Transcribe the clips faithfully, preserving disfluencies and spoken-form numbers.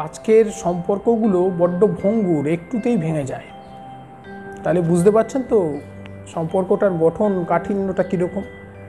আজকের সম্পর্কগুলো বড্ড ভঙ্গুর, একটুতেই ভেঙে যায়। তাহলে বুঝতে পারছেন তো সম্পর্কটার গঠন কাঠিন্যটা কীরকম,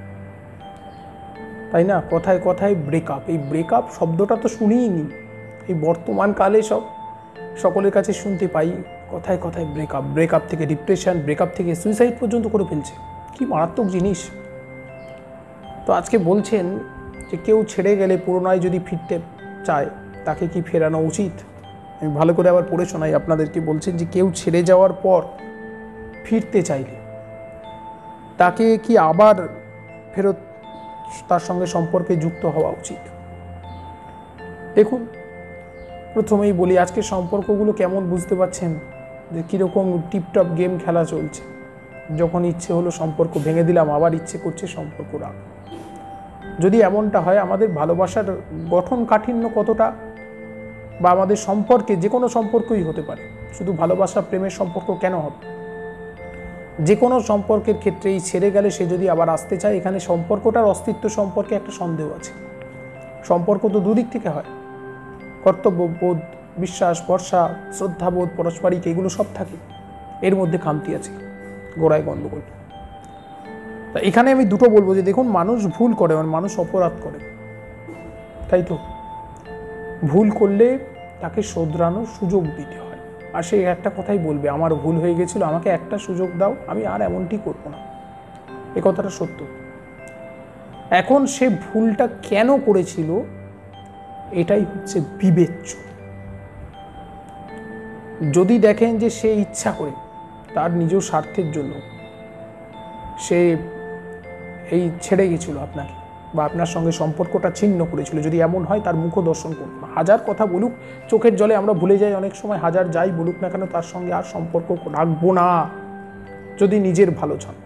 তাই না? কথায় কথায় ব্রেকআপ, এই ব্রেকআপ শব্দটা তো শুনিই নি, এই বর্তমান কালে সব সকলের কাছে শুনতে পাই কথায় কথায় ব্রেকআপ, ব্রেকআপ থেকে ডিপ্রেশন, ব্রেকআপ থেকে সুইসাইড পর্যন্ত করে ফেলছে। কি মারাত্মক জিনিস। তো আজকে বলছেন যে কেউ ছেড়ে গেলে পুনরায় যদি ফিরতে চায় তাকে কি ফেরানো উচিত? আমি ভালো করে আবার পড়ে শোনাই আপনাদেরকে। বলছেন যে কেউ ছেড়ে যাওয়ার পর ফিরতে চাইলে তাকে কি আবার ফেরত তার সঙ্গে সম্পর্কে যুক্ত হওয়া উচিত? দেখুন, প্রথমেই বলি আজকে সম্পর্কগুলো কেমন বুঝতে পারছেন যে কীরকম টিপটপ গেম খেলা চলছে। যখন ইচ্ছে হলো সম্পর্ক ভেঙে দিলাম, আবার ইচ্ছে করছে সম্পর্ক রাখ। যদি এমনটা হয়, আমাদের ভালোবাসার গঠন কাঠিন্য কতটা, বা আমাদের সম্পর্কে যে কোনো সম্পর্কই হতে পারে, শুধু ভালোবাসা প্রেমের সম্পর্ক কেন হবে, যে কোনো সম্পর্কের ক্ষেত্রেই ছেড়ে গেলে সে যদি আবার আসতে চায়, এখানে সম্পর্কটার অস্তিত্ব সম্পর্কে একটা সন্দেহ আছে। সম্পর্ক তো দুদিক থেকে হয়, কর্তব্যবোধ, বিশ্বাস, ভরসা, শ্রদ্ধাবোধ, পারস্পরিক, এগুলো সব থাকে। এর মধ্যে খামতি আছে, গোড়ায় গণ্ডগোল। তা এখানে আমি দুটো বলবো যে দেখুন, মানুষ ভুল করে, মানুষ অপরাধ করে, তাই তো? ভুল করলে তাকে শোধরানোর সুযোগ দিতে হয়। আর সে একটা কথাই বলবে, আমার ভুল হয়ে গেছিল, আমাকে একটা সুযোগ দাও, আমি আর এমনটি করবো না। এ কথাটা সত্য। এখন সে ভুলটা কেন করেছিল, এটাই হচ্ছে বিবেচ্য। যদি দেখেন যে সে ইচ্ছা করে তার নিজ স্বার্থের জন্য সে এই ছেড়ে গেছিল আপনাকে, বা আপনার সঙ্গে সম্পর্কটা ছিন্ন করেছিল, যদি এমন হয় তার মুখ দর্শন করুন। হাজার কথা বলুক, চোখের জলে আমরা ভুলে যাই অনেক সময়, হাজার যাই বলুক না কেন, তার সঙ্গে আর সম্পর্ক রাখবো না যদি নিজের ভালো চান্ত।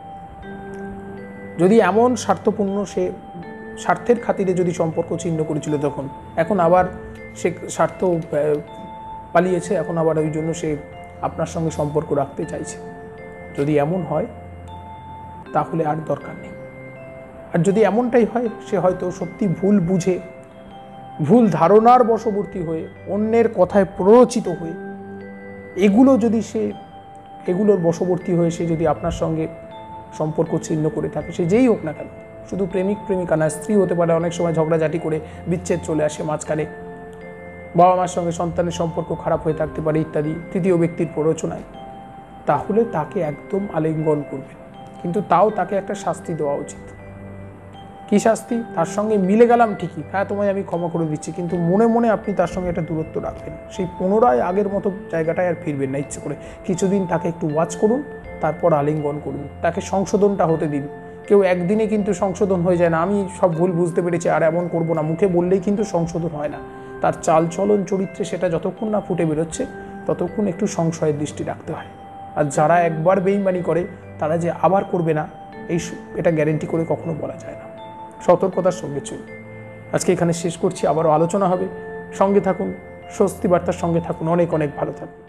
যদি এমন স্বার্থপূর্ণ, সে স্বার্থের খাতিরে যদি সম্পর্ক ছিন্ন করেছিল, তখন এখন আবার সে স্বার্থ পালিয়েছে, এখন আবার ওই জন্য সে আপনার সঙ্গে সম্পর্ক রাখতে চাইছে, যদি এমন হয় তাহলে আর দরকার নেই। আর যদি এমনটাই হয়, সে হয়তো সত্যি ভুল বুঝে, ভুল ধারণার বশবর্তী হয়ে, অন্যের কথায় প্ররোচিত হয়ে, এগুলো যদি সে এগুলোর বশবর্তী হয়ে সে যদি আপনার সঙ্গে সম্পর্ক ছিন্ন করে থাকে, সে যেই হোক না কেন, শুধু প্রেমিক প্রেমিকা না, স্ত্রী হতে পারে, অনেক সময় ঝগড়াঝাটি করে বিচ্ছেদ চলে আসে মাঝখানে, বাবা মার সঙ্গে সন্তানের সম্পর্ক খারাপ হয়ে থাকতে পারে ইত্যাদি, তৃতীয় ব্যক্তির প্ররোচনায়, তাহলে তাকে একদম আলিঙ্গন করবেন। কিন্তু তাও তাকে একটা শাস্তি দেওয়া উচিত। কি শাস্তি? তার সঙ্গে মিলে গেলাম ঠিকই, হ্যাঁ তোমায় আমি ক্ষমা করে দিচ্ছি, কিন্তু মনে মনে আপনি তার সঙ্গে একটা দূরত্ব রাখবেন। সেই পুনরায় আগের মতো জায়গাটায় আর ফিরবেন না ইচ্ছে করে। কিছুদিন তাকে একটু ওয়াচ করুন, তারপর আলিঙ্গন করুন, তাকে সংশোধনটা হতে দিন। কেউ একদিনে কিন্তু সংশোধন হয়ে যায় না। আমি সব ভুল বুঝতে পেরেছি, আর এমন করবো না, মুখে বললেই কিন্তু সংশোধন হয় না। তার চালচলন, চরিত্রে সেটা যতক্ষণ না ফুটে বেরোচ্ছে, ততক্ষণ একটু সংশয়ের দৃষ্টি রাখতে হয়। আর যারা একবার বেইমানি করে, তারা যে আবার করবে না, এই এটা গ্যারেন্টি করে কখনো বলা যায় না। সতর্কতার সঙ্গে চলুন। আজকে এখানে শেষ করছি, আবারও আলোচনা হবে। সঙ্গে থাকুন, স্বস্তি বার্তার সঙ্গে থাকুন। অনেক অনেক ভালো থাকুন।